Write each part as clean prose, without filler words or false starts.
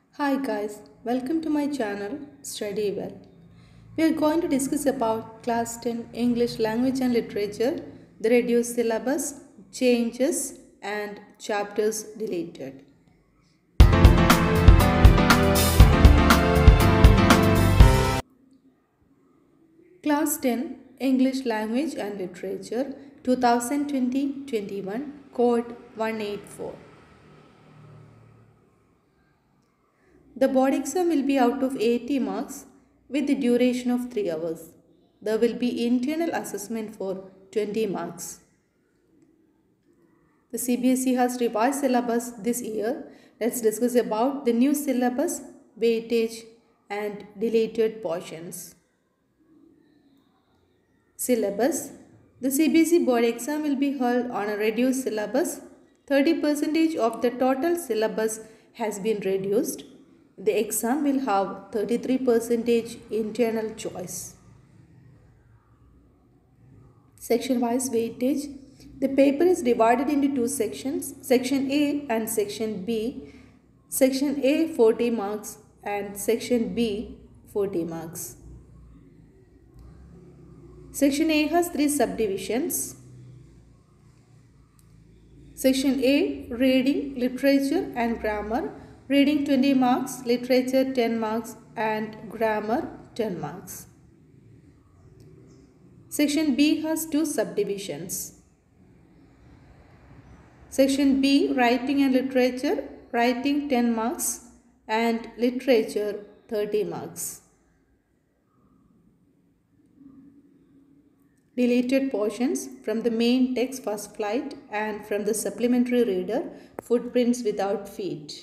Hi guys, welcome to my channel Study Well. We are going to discuss about Class 10 English Language and Literature, the reduced syllabus, changes and chapters deleted. Class 10 English Language and Literature 2020-21 Code 184. The board exam will be out of 80 marks with the duration of 3 hours. There will be internal assessment for 20 marks. The CBSE has revised syllabus this year. Let's discuss about the new syllabus, weightage and deleted portions. Syllabus. The CBSE board exam will be held on a reduced syllabus. 30% of the total syllabus has been reduced. The exam will have 33% internal choice. Section-wise weightage. The paper is divided into two sections, Section A and Section B. Section A 40 marks and Section B 40 marks. Section A has three subdivisions. Section A, Reading, Literature and Grammar. Reading 20 marks, Literature 10 marks and Grammar 10 marks. Section B has two subdivisions. Section B, Writing and Literature. Writing 10 marks and Literature 30 marks. Deleted portions from the main text First Flight and from the supplementary reader Footprints Without Feet.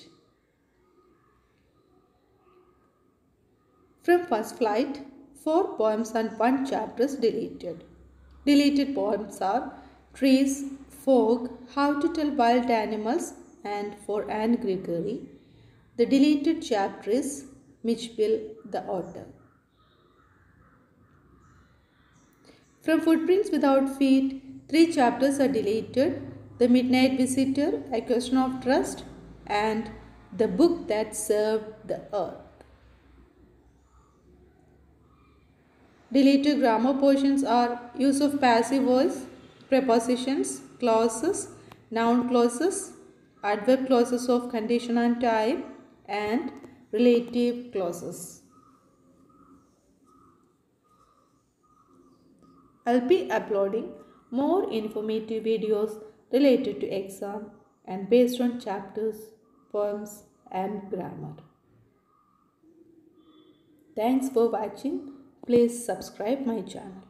From First Flight, 4 poems and 1 chapter is deleted. Deleted poems are Trees, Fog, How to Tell Wild Animals and For Anne Gregory. The deleted chapter is Mitchell the Otter. From Footprints Without Feet, 3 chapters are deleted. The Midnight Visitor, A Question of Trust and The Book That Served the Earth. Deleted grammar portions are use of passive voice, prepositions, clauses, noun clauses, adverb clauses of condition and time, and relative clauses. I'll be uploading more informative videos related to exam and based on chapters, poems, and grammar. Thanks for watching. Please subscribe my channel.